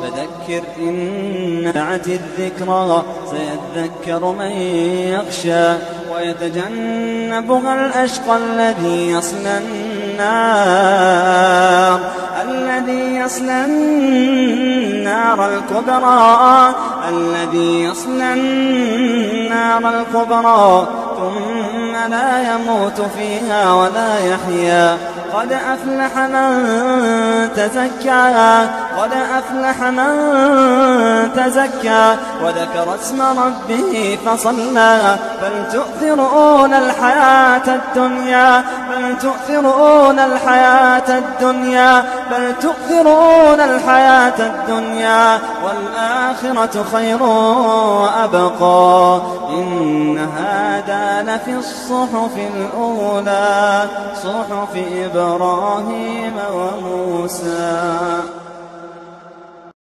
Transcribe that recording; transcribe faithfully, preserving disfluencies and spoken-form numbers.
فذكر إن نفعت الذكرى سيذكر من يخشى ويتجنبها الأشقى الذي يصلى النار الذي يصلى النار الكبرى الذي يصلى النار الكبرى ثم لا يموت فيها ولا يحيا قد أفلح من تزكى قد أفلح من تزكى وذكر اسم ربه فصلى بل تؤثرون الحياة الدنيا بل تؤثرون الحياة الدنيا بل تؤثرون الحياة الدنيا والآخرة خير وأبقى إن هذا لفي الصحف الأولى صحف إبراهيم وموسى.